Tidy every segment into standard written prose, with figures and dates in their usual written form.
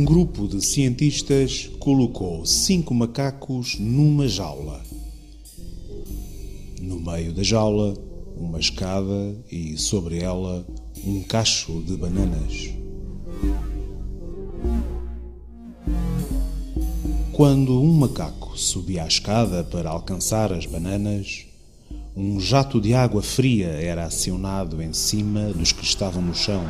Um grupo de cientistas colocou 5 macacos numa jaula. No meio da jaula, uma escada e, sobre ela, um cacho de bananas. Quando um macaco subia a escada para alcançar as bananas, um jato de água fria era acionado em cima dos que estavam no chão.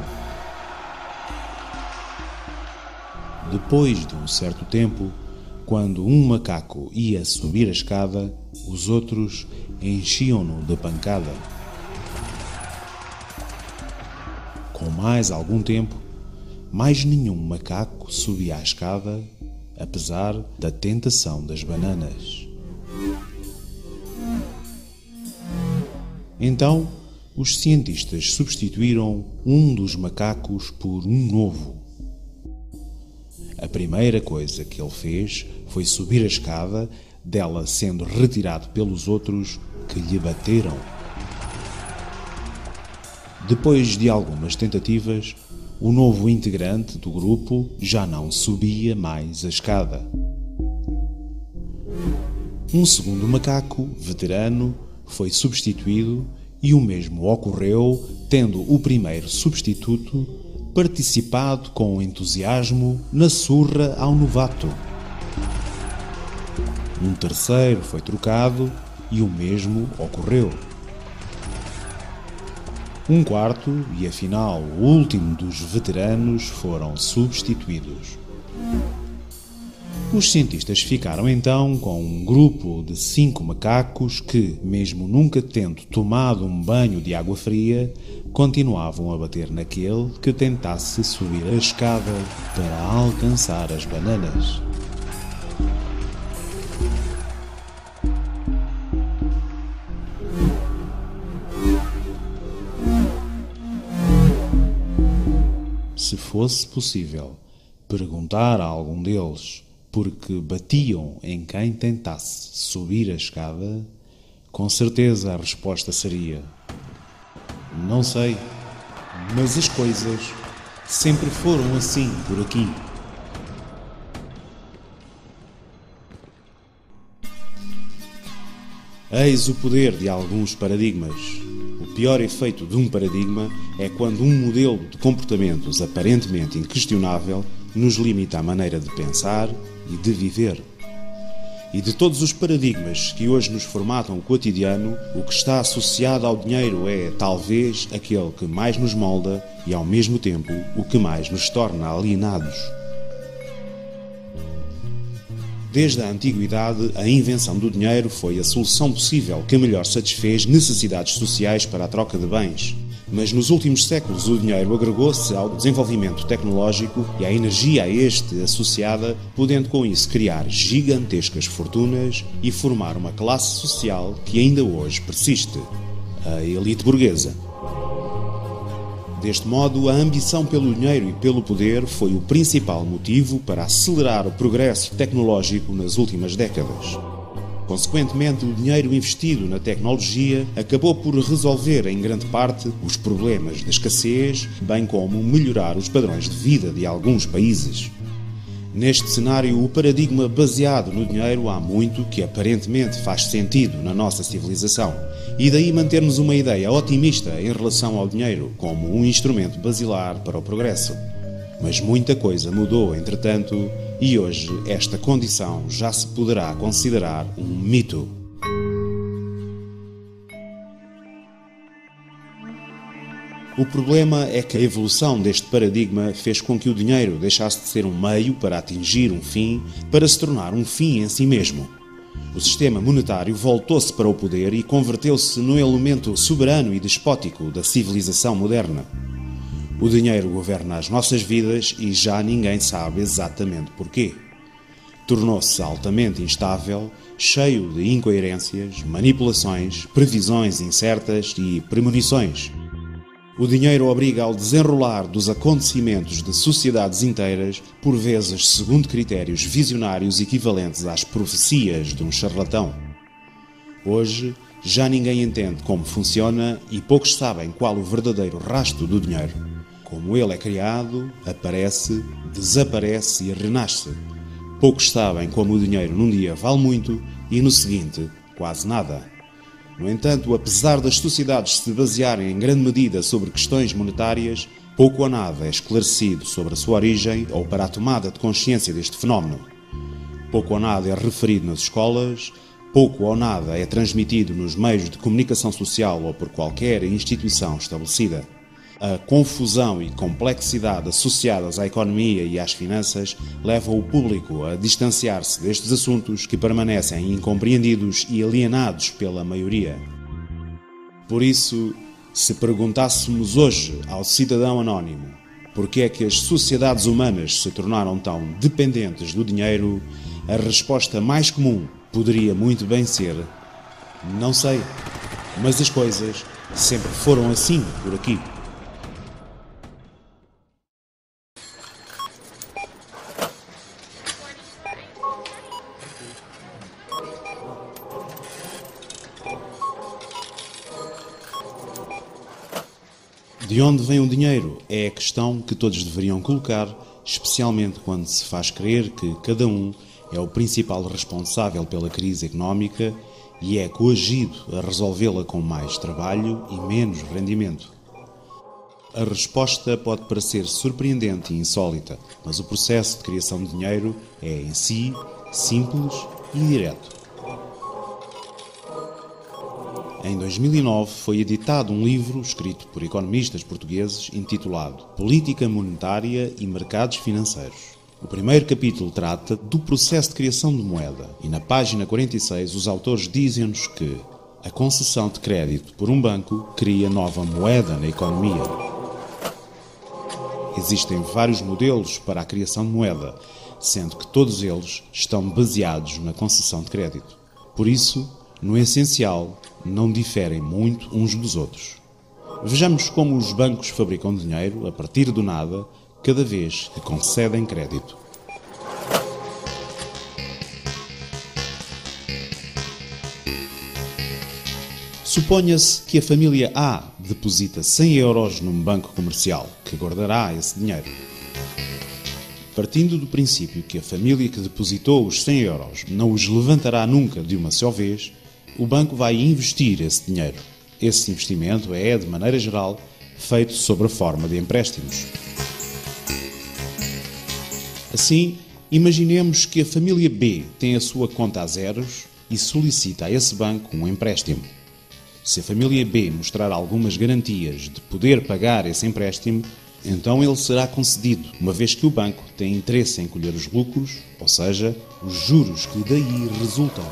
Depois de um certo tempo, quando um macaco ia subir a escada, os outros enchiam-no de pancada. Com mais algum tempo, mais nenhum macaco subia a escada, apesar da tentação das bananas. Então, os cientistas substituíram um dos macacos por um novo. A primeira coisa que ele fez foi subir a escada, dela sendo retirado pelos outros que lhe bateram. Depois de algumas tentativas, o novo integrante do grupo já não subia mais a escada. Um segundo macaco, veterano, foi substituído e o mesmo ocorreu tendo o primeiro substituto participado com entusiasmo na surra ao novato. Um terceiro foi trocado e o mesmo ocorreu. Um quarto e, afinal, o último dos veteranos foram substituídos. Os cientistas ficaram então com um grupo de 5 macacos que, mesmo nunca tendo tomado um banho de água fria, continuavam a bater naquele que tentasse subir a escada para alcançar as bananas. Se fosse possível perguntar a algum deles por que batiam em quem tentasse subir a escada, com certeza a resposta seria: não sei, mas as coisas sempre foram assim por aqui. Eis o poder de alguns paradigmas. O pior efeito de um paradigma é quando um modelo de comportamentos aparentemente inquestionável nos limita a maneira de pensar e de viver. E de todos os paradigmas que hoje nos formatam o cotidiano, o que está associado ao dinheiro é, talvez, aquele que mais nos molda e, ao mesmo tempo, o que mais nos torna alienados. Desde a antiguidade, a invenção do dinheiro foi a solução possível que melhor satisfez necessidades sociais para a troca de bens. Mas nos últimos séculos o dinheiro agregou-se ao desenvolvimento tecnológico e à energia a este associada, podendo com isso criar gigantescas fortunas e formar uma classe social que ainda hoje persiste: a elite burguesa. Deste modo, a ambição pelo dinheiro e pelo poder foi o principal motivo para acelerar o progresso tecnológico nas últimas décadas. Consequentemente, o dinheiro investido na tecnologia acabou por resolver, em grande parte, os problemas de escassez, bem como melhorar os padrões de vida de alguns países. Neste cenário, o paradigma baseado no dinheiro há muito que aparentemente faz sentido na nossa civilização, e daí mantermos uma ideia otimista em relação ao dinheiro como um instrumento basilar para o progresso. Mas muita coisa mudou, entretanto, e hoje esta condição já se poderá considerar um mito. O problema é que a evolução deste paradigma fez com que o dinheiro deixasse de ser um meio para atingir um fim, para se tornar um fim em si mesmo. O sistema monetário voltou-se para o poder e converteu-se no elemento soberano e despótico da civilização moderna. O dinheiro governa as nossas vidas e já ninguém sabe exatamente porquê. Tornou-se altamente instável, cheio de incoerências, manipulações, previsões incertas e premonições. O dinheiro obriga ao desenrolar dos acontecimentos de sociedades inteiras, por vezes segundo critérios visionários equivalentes às profecias de um charlatão. Hoje, já ninguém entende como funciona e poucos sabem qual o verdadeiro rastro do dinheiro. Como ele é criado, aparece, desaparece e renasce. Poucos sabem como o dinheiro num dia vale muito e no seguinte, quase nada. No entanto, apesar das sociedades se basearem em grande medida sobre questões monetárias, pouco ou nada é esclarecido sobre a sua origem ou para a tomada de consciência deste fenómeno. Pouco ou nada é referido nas escolas, pouco ou nada é transmitido nos meios de comunicação social ou por qualquer instituição estabelecida. A confusão e complexidade associadas à economia e às finanças levam o público a distanciar-se destes assuntos que permanecem incompreendidos e alienados pela maioria. Por isso, se perguntássemos hoje ao cidadão anónimo por que é que as sociedades humanas se tornaram tão dependentes do dinheiro, a resposta mais comum poderia muito bem ser: não sei, mas as coisas sempre foram assim por aqui. De onde vem o dinheiro é a questão que todos deveriam colocar, especialmente quando se faz crer que cada um é o principal responsável pela crise económica e é coagido a resolvê-la com mais trabalho e menos rendimento. A resposta pode parecer surpreendente e insólita, mas o processo de criação de dinheiro é, em si, simples e direto. Em 2009 foi editado um livro escrito por economistas portugueses intitulado Política Monetária e Mercados Financeiros. O primeiro capítulo trata do processo de criação de moeda e na página 46 os autores dizem-nos que a concessão de crédito por um banco cria nova moeda na economia. Existem vários modelos para a criação de moeda, sendo que todos eles estão baseados na concessão de crédito. Por isso, no essencial, não diferem muito uns dos outros. Vejamos como os bancos fabricam dinheiro a partir do nada, cada vez que concedem crédito. Suponha-se que a família A deposita 100 euros num banco comercial, que guardará esse dinheiro. Partindo do princípio que a família que depositou os 100 euros não os levantará nunca de uma só vez, o banco vai investir esse dinheiro. Esse investimento é, de maneira geral, feito sob a forma de empréstimos. Assim, imaginemos que a família B tem a sua conta a zeros e solicita a esse banco um empréstimo. Se a família B mostrar algumas garantias de poder pagar esse empréstimo, então ele será concedido, uma vez que o banco tem interesse em colher os lucros, ou seja, os juros que daí resultam.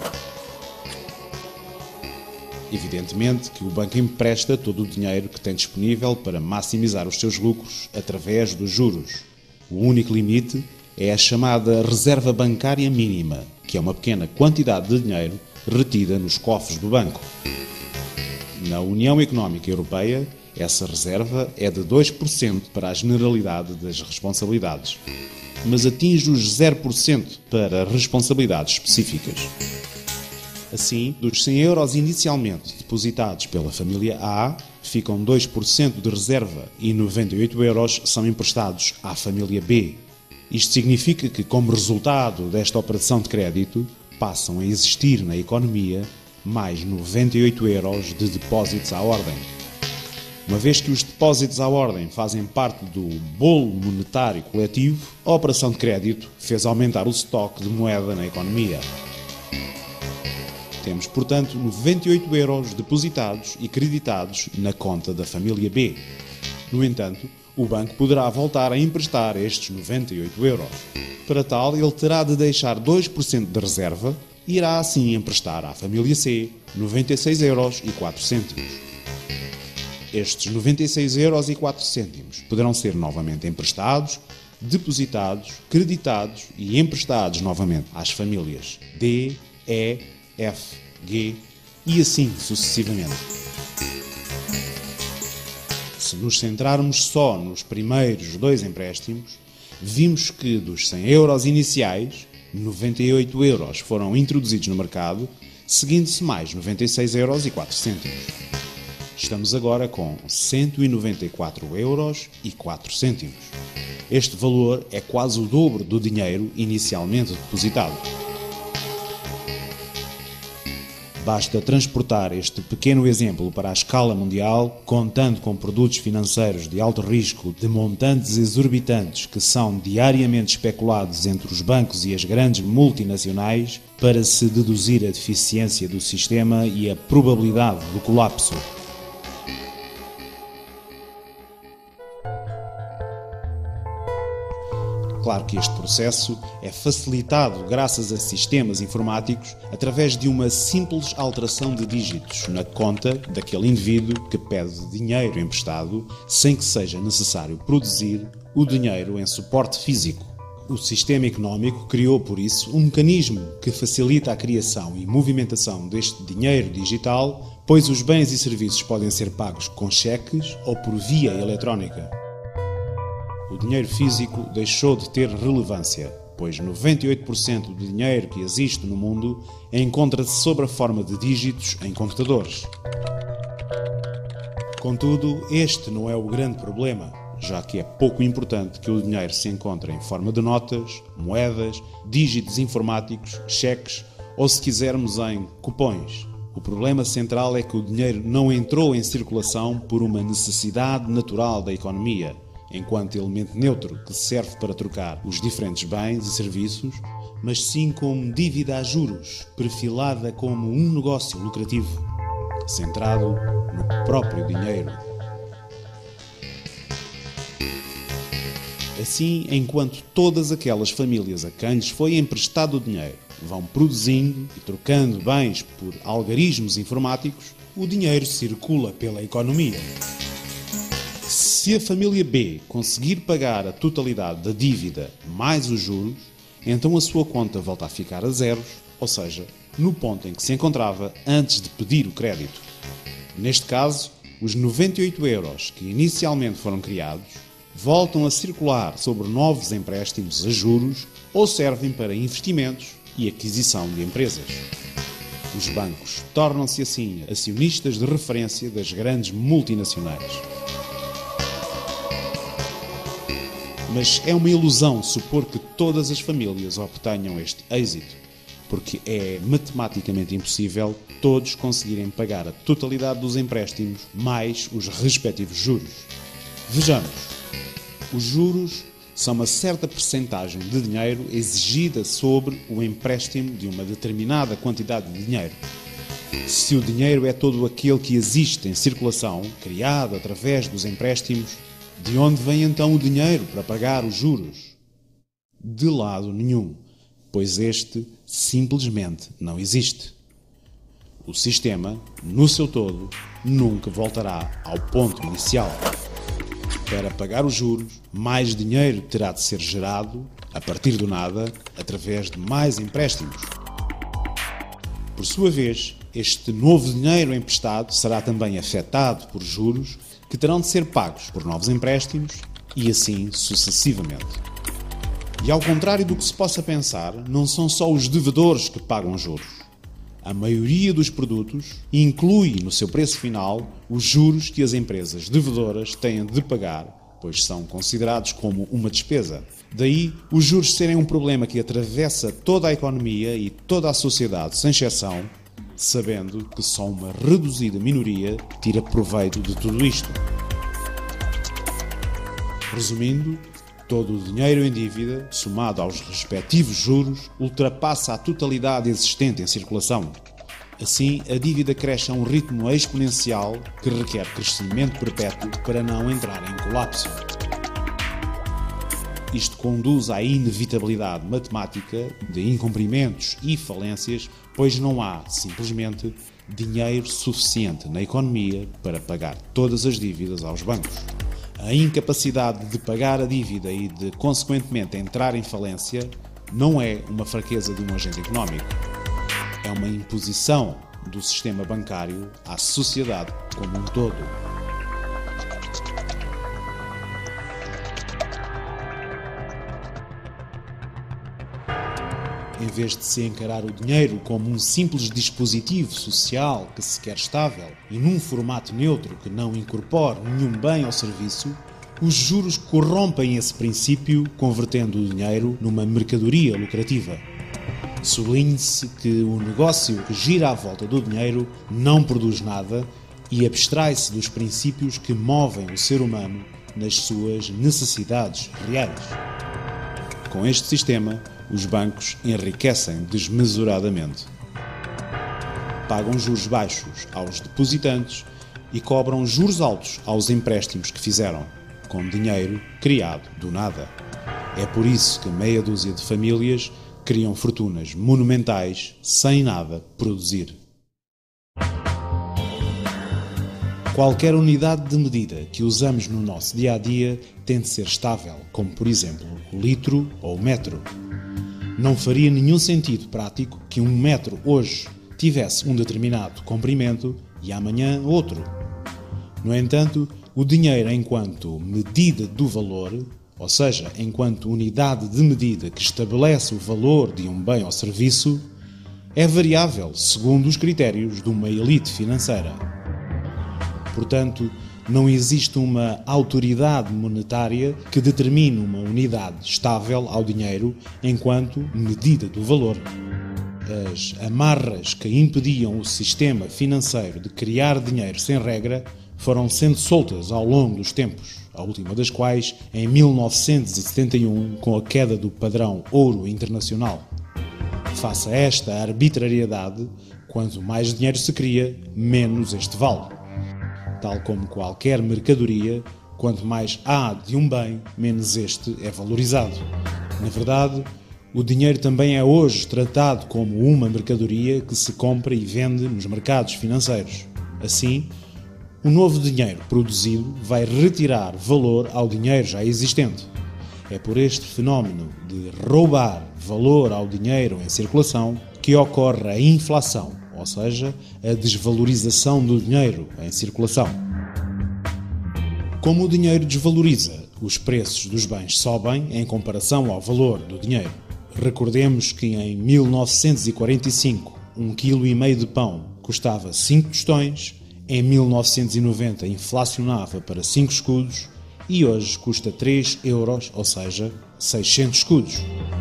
Evidentemente que o banco empresta todo o dinheiro que tem disponível para maximizar os seus lucros através dos juros. O único limite é a chamada reserva bancária mínima, que é uma pequena quantidade de dinheiro retida nos cofres do banco. Na União Económica Europeia, essa reserva é de 2% para a generalidade das responsabilidades, mas atinge os 0% para responsabilidades específicas. Assim, dos 100 euros inicialmente depositados pela família A, ficam 2% de reserva e 98 euros são emprestados à família B. Isto significa que, como resultado desta operação de crédito, passam a existir na economia mais 98 euros de depósitos à ordem. Uma vez que os depósitos à ordem fazem parte do bolo monetário coletivo, a operação de crédito fez aumentar o estoque de moeda na economia. Temos, portanto, 98 euros depositados e creditados na conta da família B. No entanto, o banco poderá voltar a emprestar estes 98 euros. Para tal, ele terá de deixar 2% de reserva e irá assim emprestar à família C 96 euros e 4 cêntimos. Estes 96 euros e 4 cêntimos poderão ser novamente emprestados, depositados, creditados e emprestados novamente às famílias D, E, F, G e assim sucessivamente. Se nos centrarmos só nos primeiros dois empréstimos, vimos que dos 100 euros iniciais, 98 euros foram introduzidos no mercado, seguindo-se mais 96 euros e 4 cêntimos. Estamos agora com 194,04 €. Este valor é quase o dobro do dinheiro inicialmente depositado. Basta transportar este pequeno exemplo para a escala mundial, contando com produtos financeiros de alto risco de montantes exorbitantes que são diariamente especulados entre os bancos e as grandes multinacionais, para se deduzir a deficiência do sistema e a probabilidade do colapso. Claro que este processo é facilitado graças a sistemas informáticos através de uma simples alteração de dígitos na conta daquele indivíduo que pede dinheiro emprestado, sem que seja necessário produzir o dinheiro em suporte físico. O sistema económico criou, por isso, um mecanismo que facilita a criação e movimentação deste dinheiro digital, pois os bens e serviços podem ser pagos com cheques ou por via eletrónica. O dinheiro físico deixou de ter relevância, pois 98% do dinheiro que existe no mundo encontra-se sob a forma de dígitos em computadores. Contudo, este não é o grande problema, já que é pouco importante que o dinheiro se encontre em forma de notas, moedas, dígitos informáticos, cheques ou, se quisermos, em cupões. O problema central é que o dinheiro não entrou em circulação por uma necessidade natural da economia, enquanto elemento neutro que serve para trocar os diferentes bens e serviços, mas sim como dívida a juros, perfilada como um negócio lucrativo, centrado no próprio dinheiro. Assim, enquanto todas aquelas famílias a quem lhes foi emprestado o dinheiro vão produzindo e trocando bens por algarismos informáticos, o dinheiro circula pela economia. Se a família B conseguir pagar a totalidade da dívida mais os juros, então a sua conta volta a ficar a zeros, ou seja, no ponto em que se encontrava antes de pedir o crédito. Neste caso, os 98 € que inicialmente foram criados voltam a circular sobre novos empréstimos a juros ou servem para investimentos e aquisição de empresas. Os bancos tornam-se assim acionistas de referência das grandes multinacionais. Mas é uma ilusão supor que todas as famílias obtenham este êxito, porque é matematicamente impossível todos conseguirem pagar a totalidade dos empréstimos mais os respectivos juros. Vejamos, os juros são uma certa percentagem de dinheiro exigida sobre o empréstimo de uma determinada quantidade de dinheiro. Se o dinheiro é todo aquele que existe em circulação, criado através dos empréstimos, de onde vem então o dinheiro para pagar os juros? De lado nenhum, pois este simplesmente não existe. O sistema, no seu todo, nunca voltará ao ponto inicial. Para pagar os juros, mais dinheiro terá de ser gerado, a partir do nada, através de mais empréstimos. Por sua vez, este novo dinheiro emprestado será também afetado por juros que terão de ser pagos por novos empréstimos e assim sucessivamente. E ao contrário do que se possa pensar, não são só os devedores que pagam juros. A maioria dos produtos inclui no seu preço final os juros que as empresas devedoras têm de pagar, pois são considerados como uma despesa. Daí, os juros serem um problema que atravessa toda a economia e toda a sociedade, sem exceção, sabendo que só uma reduzida minoria tira proveito de tudo isto. Resumindo, todo o dinheiro em dívida, somado aos respectivos juros, ultrapassa a totalidade existente em circulação. Assim, a dívida cresce a um ritmo exponencial que requer crescimento perpétuo para não entrar em colapso. Isto conduz à inevitabilidade matemática de incumprimentos e falências, pois não há, simplesmente, dinheiro suficiente na economia para pagar todas as dívidas aos bancos. A incapacidade de pagar a dívida e de, consequentemente, entrar em falência não é uma fraqueza de um agente económico. É uma imposição do sistema bancário à sociedade como um todo. Em vez de se encarar o dinheiro como um simples dispositivo social que se quer estável e num formato neutro que não incorpore nenhum bem ou serviço, os juros corrompem esse princípio, convertendo o dinheiro numa mercadoria lucrativa. Sublinhe-se que o negócio que gira à volta do dinheiro não produz nada e abstrai-se dos princípios que movem o ser humano nas suas necessidades reais. Com este sistema, os bancos enriquecem desmesuradamente. Pagam juros baixos aos depositantes e cobram juros altos aos empréstimos que fizeram, com dinheiro criado do nada. É por isso que meia dúzia de famílias criam fortunas monumentais sem nada produzir. Qualquer unidade de medida que usamos no nosso dia-a-dia tem de ser estável, como por exemplo o litro ou o metro. Não faria nenhum sentido prático que um metro hoje tivesse um determinado comprimento e amanhã outro. No entanto, o dinheiro enquanto medida do valor, ou seja, enquanto unidade de medida que estabelece o valor de um bem ou serviço, é variável segundo os critérios de uma elite financeira. Portanto, não existe uma autoridade monetária que determine uma unidade estável ao dinheiro enquanto medida do valor. As amarras que impediam o sistema financeiro de criar dinheiro sem regra foram sendo soltas ao longo dos tempos, a última das quais em 1971, com a queda do padrão ouro internacional. Face a esta arbitrariedade, quanto mais dinheiro se cria, menos este vale. Tal como qualquer mercadoria, quanto mais há de um bem, menos este é valorizado. Na verdade, o dinheiro também é hoje tratado como uma mercadoria que se compra e vende nos mercados financeiros. Assim, o novo dinheiro produzido vai retirar valor ao dinheiro já existente. É por este fenómeno de roubar valor ao dinheiro em circulação que ocorre a inflação, ou seja, a desvalorização do dinheiro em circulação. Como o dinheiro desvaloriza, os preços dos bens sobem em comparação ao valor do dinheiro. Recordemos que em 1945, 1,5 kg de pão custava 5 tostões, em 1990 inflacionava para 5 escudos e hoje custa 3 euros, ou seja, 600 escudos.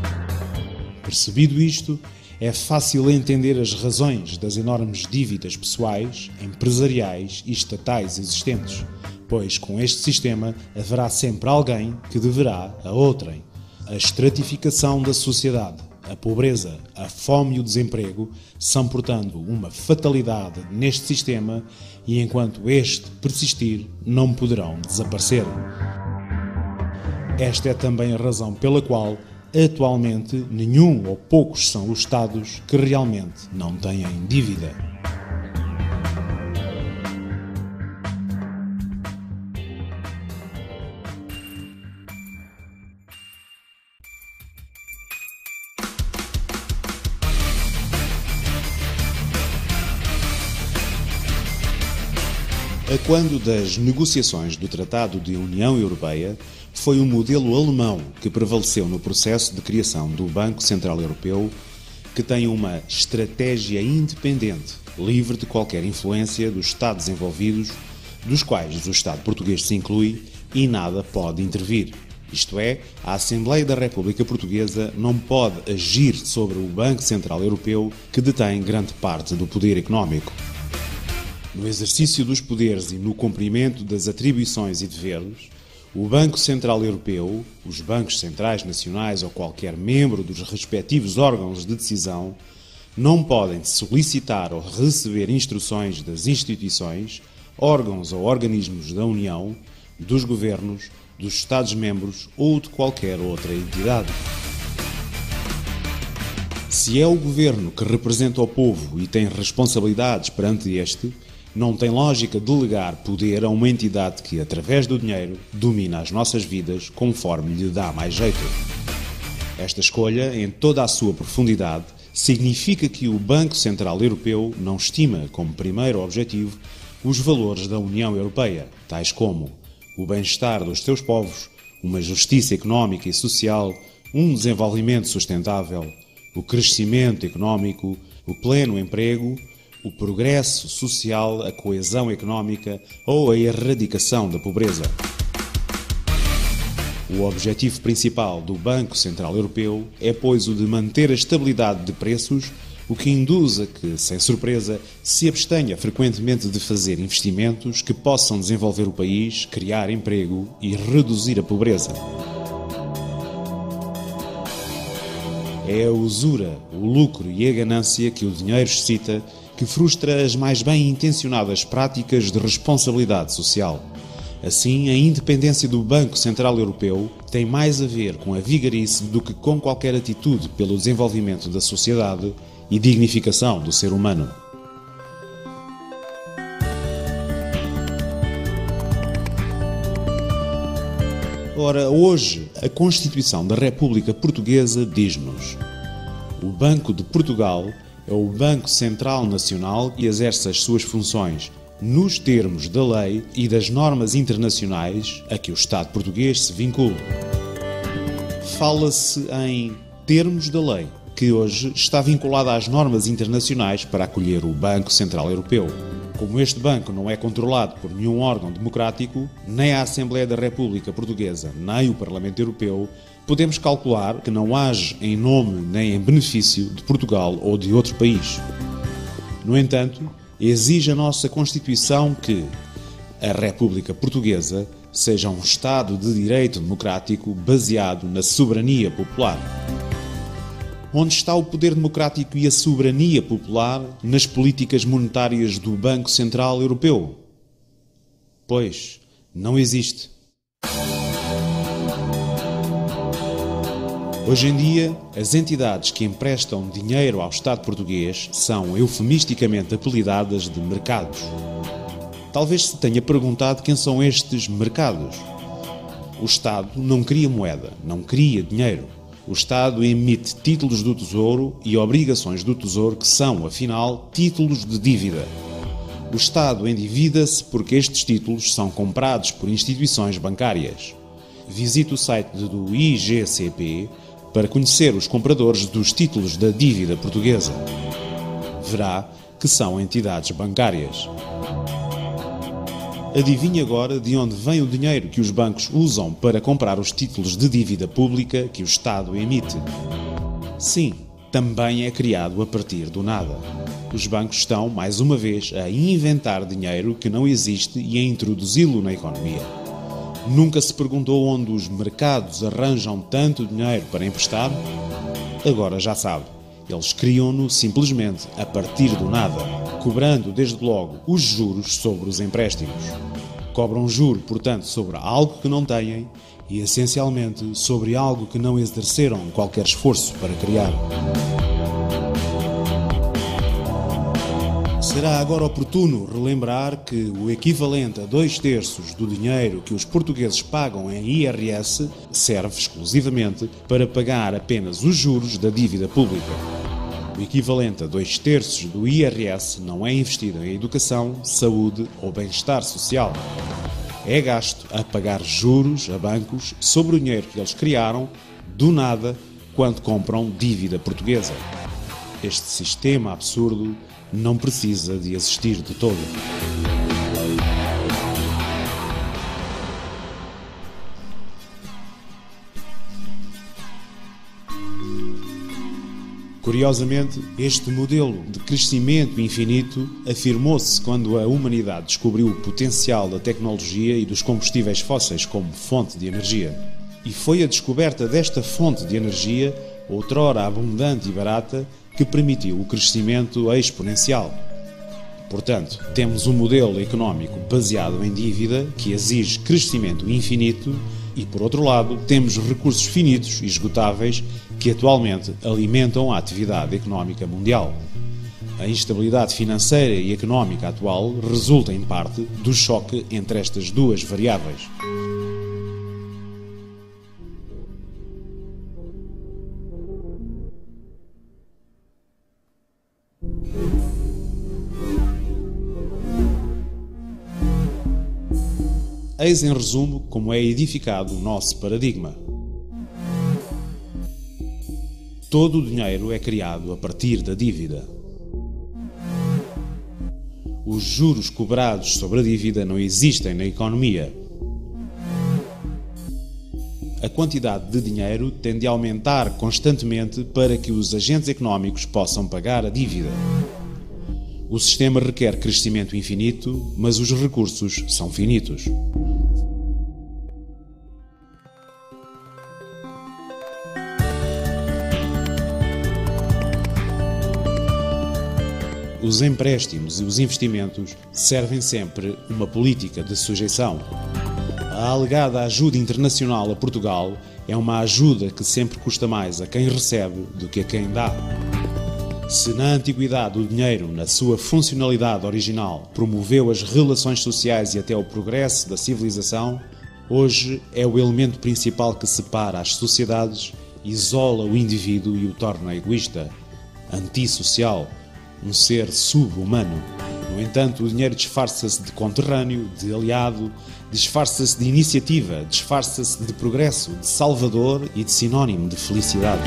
Percebido isto, é fácil entender as razões das enormes dívidas pessoais, empresariais e estatais existentes, pois com este sistema haverá sempre alguém que deverá a outrem. A estratificação da sociedade, a pobreza, a fome e o desemprego são, portanto, uma fatalidade neste sistema e, enquanto este persistir, não poderão desaparecer. Esta é também a razão pela qual, atualmente, nenhum ou poucos são os Estados que realmente não têm dívida. A quando das negociações do Tratado de União Europeia, foi o modelo alemão que prevaleceu no processo de criação do Banco Central Europeu, que tem uma estratégia independente, livre de qualquer influência dos Estados envolvidos, dos quais o Estado português se inclui, e nada pode intervir. Isto é, a Assembleia da República Portuguesa não pode agir sobre o Banco Central Europeu, que detém grande parte do poder económico. No exercício dos poderes e no cumprimento das atribuições e deveres, o Banco Central Europeu, os bancos centrais nacionais ou qualquer membro dos respectivos órgãos de decisão não podem solicitar ou receber instruções das instituições, órgãos ou organismos da União, dos governos, dos Estados-membros ou de qualquer outra entidade. Se é o governo que representa o povo e tem responsabilidades perante este, não tem lógica delegar poder a uma entidade que, através do dinheiro, domina as nossas vidas conforme lhe dá mais jeito. Esta escolha, em toda a sua profundidade, significa que o Banco Central Europeu não estima como primeiro objetivo os valores da União Europeia, tais como o bem-estar dos seus povos, uma justiça económica e social, um desenvolvimento sustentável, o crescimento económico, o pleno emprego, o progresso social, a coesão económica ou a erradicação da pobreza. O objetivo principal do Banco Central Europeu é, pois, o de manter a estabilidade de preços, o que induz a que, sem surpresa, se abstenha frequentemente de fazer investimentos que possam desenvolver o país, criar emprego e reduzir a pobreza. É a usura, o lucro e a ganância que o dinheiro excita que frustra as mais bem-intencionadas práticas de responsabilidade social. Assim, a independência do Banco Central Europeu tem mais a ver com a vigarice do que com qualquer atitude pelo desenvolvimento da sociedade e dignificação do ser humano. Ora, hoje, a Constituição da República Portuguesa diz-nos: o Banco de Portugal é o Banco Central Nacional que exerce as suas funções nos termos da lei e das normas internacionais a que o Estado português se vincula. Fala-se em termos da lei, que hoje está vinculada às normas internacionais para acolher o Banco Central Europeu. Como este banco não é controlado por nenhum órgão democrático, nem a Assembleia da República Portuguesa, nem o Parlamento Europeu, podemos calcular que não age em nome nem em benefício de Portugal ou de outro país. No entanto, exige a nossa Constituição que a República Portuguesa seja um Estado de direito democrático baseado na soberania popular. Onde está o poder democrático e a soberania popular nas políticas monetárias do Banco Central Europeu? Pois, não existe. Hoje em dia, as entidades que emprestam dinheiro ao Estado português são eufemisticamente apelidadas de mercados. Talvez se tenha perguntado quem são estes mercados. O Estado não cria moeda, não cria dinheiro. O Estado emite títulos do Tesouro e obrigações do Tesouro que são, afinal, títulos de dívida. O Estado endivida-se porque estes títulos são comprados por instituições bancárias. Visite o site do IGCP para conhecer os compradores dos títulos da dívida portuguesa. Verá que são entidades bancárias. Adivinhe agora de onde vem o dinheiro que os bancos usam para comprar os títulos de dívida pública que o Estado emite. Sim, também é criado a partir do nada. Os bancos estão, mais uma vez, a inventar dinheiro que não existe e a introduzi-lo na economia. Nunca se perguntou onde os mercados arranjam tanto dinheiro para emprestar? Agora já sabe. Eles criam-no simplesmente a partir do nada, cobrando desde logo os juros sobre os empréstimos. Cobram juro, portanto, sobre algo que não têm e, essencialmente, sobre algo que não exerceram qualquer esforço para criar. Será agora oportuno relembrar que o equivalente a 2/3 do dinheiro que os portugueses pagam em IRS serve exclusivamente para pagar apenas os juros da dívida pública. O equivalente a 2/3 do IRS não é investido em educação, saúde ou bem-estar social. É gasto a pagar juros a bancos sobre o dinheiro que eles criaram do nada quando compram dívida portuguesa. Este sistema absurdo não precisa de existir de todo. Curiosamente, este modelo de crescimento infinito afirmou-se quando a humanidade descobriu o potencial da tecnologia e dos combustíveis fósseis como fonte de energia. E foi a descoberta desta fonte de energia, outrora abundante e barata, que permitiu o crescimento exponencial. Portanto, temos um modelo económico baseado em dívida que exige crescimento infinito e, por outro lado, temos recursos finitos e esgotáveis que atualmente alimentam a atividade económica mundial. A instabilidade financeira e económica atual resulta, em parte, do choque entre estas duas variáveis. Eis em resumo como é edificado o nosso paradigma. Todo o dinheiro é criado a partir da dívida. Os juros cobrados sobre a dívida não existem na economia. A quantidade de dinheiro tende a aumentar constantemente para que os agentes económicos possam pagar a dívida. O sistema requer crescimento infinito, mas os recursos são finitos. Os empréstimos e os investimentos servem sempre uma política de sujeição. A alegada ajuda internacional a Portugal é uma ajuda que sempre custa mais a quem recebe do que a quem dá. Se na antiguidade o dinheiro, na sua funcionalidade original, promoveu as relações sociais e até o progresso da civilização, hoje é o elemento principal que separa as sociedades, isola o indivíduo e o torna egoísta, antissocial, um ser sub-humano. No entanto, o dinheiro disfarça-se de conterrâneo, de aliado, disfarça-se de iniciativa, disfarça-se de progresso, de salvador e de sinónimo de felicidade.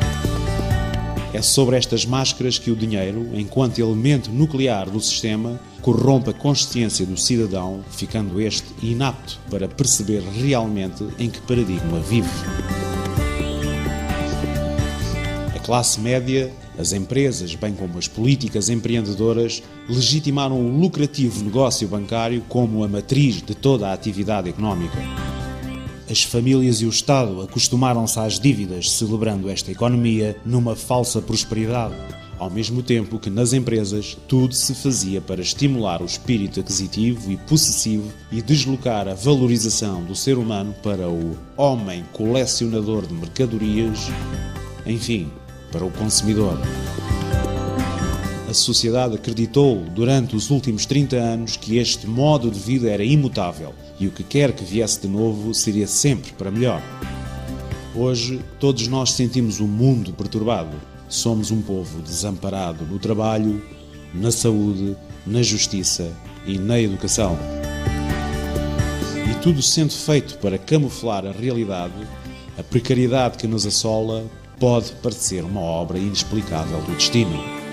É sobre estas máscaras que o dinheiro, enquanto elemento nuclear do sistema, corrompe a consciência do cidadão, ficando este inapto para perceber realmente em que paradigma vive. A classe média, as empresas, bem como as políticas empreendedoras, legitimaram o lucrativo negócio bancário como a matriz de toda a atividade económica. As famílias e o Estado acostumaram-se às dívidas, celebrando esta economia numa falsa prosperidade, ao mesmo tempo que nas empresas tudo se fazia para estimular o espírito aquisitivo e possessivo e deslocar a valorização do ser humano para o homem colecionador de mercadorias, enfim, para o consumidor. A sociedade acreditou durante os últimos 30 anos que este modo de vida era imutável e o que quer que viesse de novo seria sempre para melhor. Hoje, todos nós sentimos o mundo perturbado. Somos um povo desamparado no trabalho, na saúde, na justiça e na educação. E tudo sendo feito para camuflar a realidade, a precariedade que nos assola pode parecer uma obra inexplicável do destino.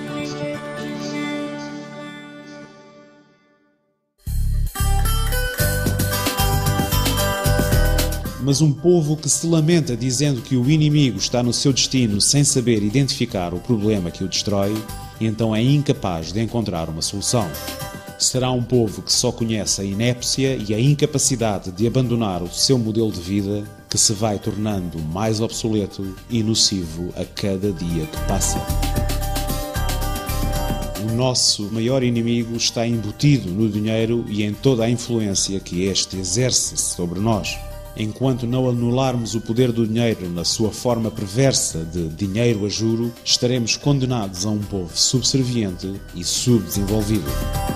Mas um povo que se lamenta dizendo que o inimigo está no seu destino sem saber identificar o problema que o destrói, então é incapaz de encontrar uma solução. Será um povo que só conhece a inépcia e a incapacidade de abandonar o seu modelo de vida, que se vai tornando mais obsoleto e nocivo a cada dia que passa. O nosso maior inimigo está embutido no dinheiro e em toda a influência que este exerce sobre nós. Enquanto não anularmos o poder do dinheiro na sua forma perversa de dinheiro a juro, estaremos condenados a um povo subserviente e subdesenvolvido.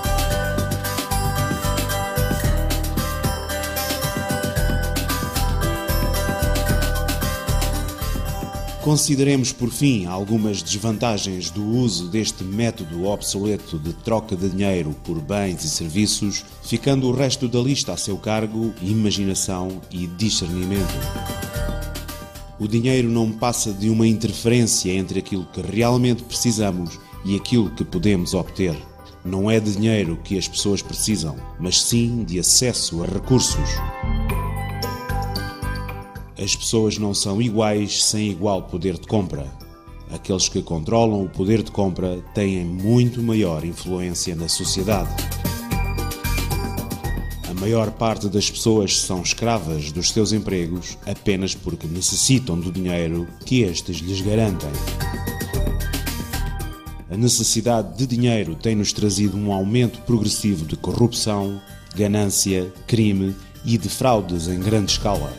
Consideremos, por fim, algumas desvantagens do uso deste método obsoleto de troca de dinheiro por bens e serviços, ficando o resto da lista a seu cargo, imaginação e discernimento. O dinheiro não passa de uma interferência entre aquilo que realmente precisamos e aquilo que podemos obter. Não é de dinheiro que as pessoas precisam, mas sim de acesso a recursos. As pessoas não são iguais sem igual poder de compra. Aqueles que controlam o poder de compra têm muito maior influência na sociedade. A maior parte das pessoas são escravas dos seus empregos apenas porque necessitam do dinheiro que estes lhes garantem. A necessidade de dinheiro tem-nos trazido um aumento progressivo de corrupção, ganância, crime e de fraudes em grande escala.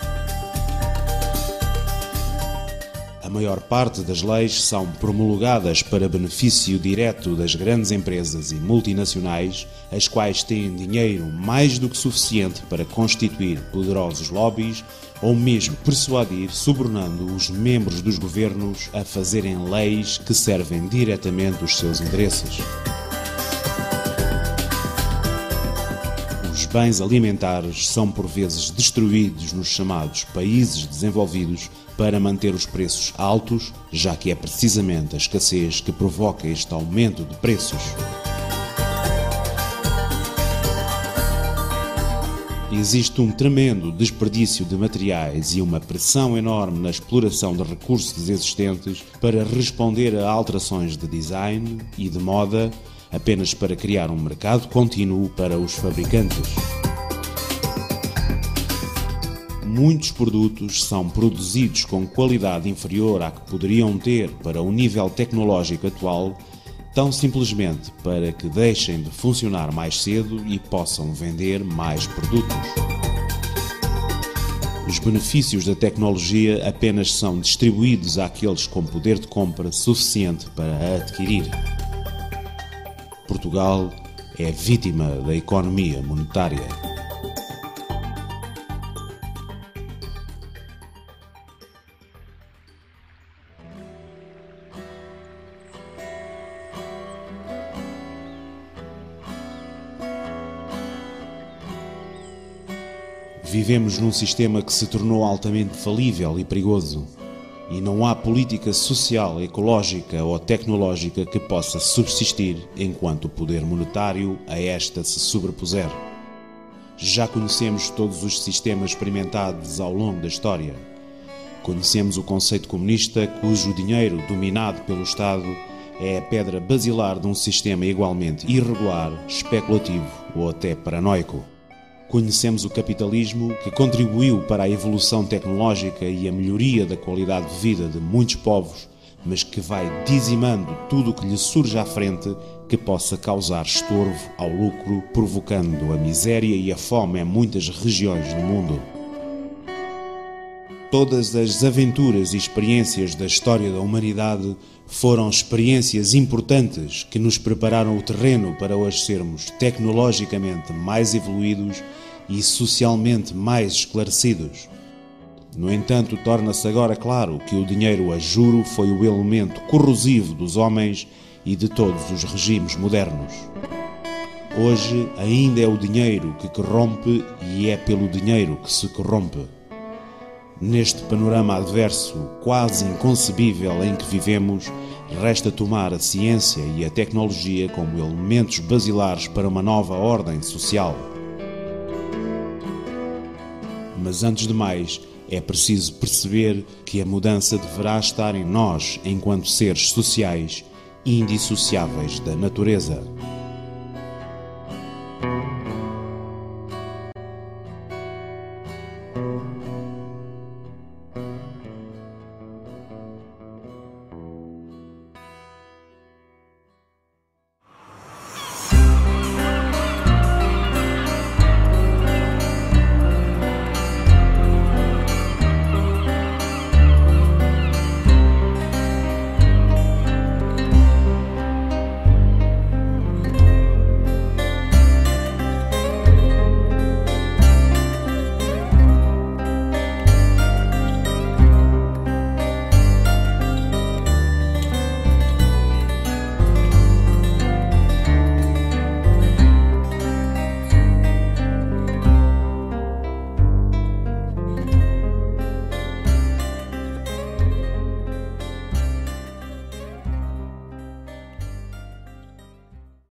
A maior parte das leis são promulgadas para benefício direto das grandes empresas e multinacionais, as quais têm dinheiro mais do que suficiente para constituir poderosos lobbies ou mesmo persuadir, subornando os membros dos governos a fazerem leis que servem diretamente os seus interesses. Os bens alimentares são por vezes destruídos nos chamados países desenvolvidos para manter os preços altos, já que é precisamente a escassez que provoca este aumento de preços. Existe um tremendo desperdício de materiais e uma pressão enorme na exploração de recursos existentes para responder a alterações de design e de moda, apenas para criar um mercado contínuo para os fabricantes. Muitos produtos são produzidos com qualidade inferior à que poderiam ter para o nível tecnológico atual, tão simplesmente para que deixem de funcionar mais cedo e possam vender mais produtos. Os benefícios da tecnologia apenas são distribuídos àqueles com poder de compra suficiente para a adquirir. Portugal é vítima da economia monetária. Vivemos num sistema que se tornou altamente falível e perigoso, e não há política social, ecológica ou tecnológica que possa subsistir enquanto o poder monetário a esta se sobrepuser. Já conhecemos todos os sistemas experimentados ao longo da história. Conhecemos o conceito comunista, cujo dinheiro, dominado pelo Estado, é a pedra basilar de um sistema igualmente irregular, especulativo ou até paranoico. Conhecemos o capitalismo, que contribuiu para a evolução tecnológica e a melhoria da qualidade de vida de muitos povos, mas que vai dizimando tudo o que lhe surge à frente que possa causar estorvo ao lucro, provocando a miséria e a fome em muitas regiões do mundo. Todas as aventuras e experiências da história da humanidade foram experiências importantes que nos prepararam o terreno para hoje sermos tecnologicamente mais evoluídos e socialmente mais esclarecidos. No entanto, torna-se agora claro que o dinheiro a juro foi o elemento corrosivo dos homens e de todos os regimes modernos. Hoje ainda é o dinheiro que corrompe e é pelo dinheiro que se corrompe. Neste panorama adverso, quase inconcebível em que vivemos, resta tomar a ciência e a tecnologia como elementos basilares para uma nova ordem social. Mas antes de mais, é preciso perceber que a mudança deverá estar em nós enquanto seres sociais indissociáveis da natureza.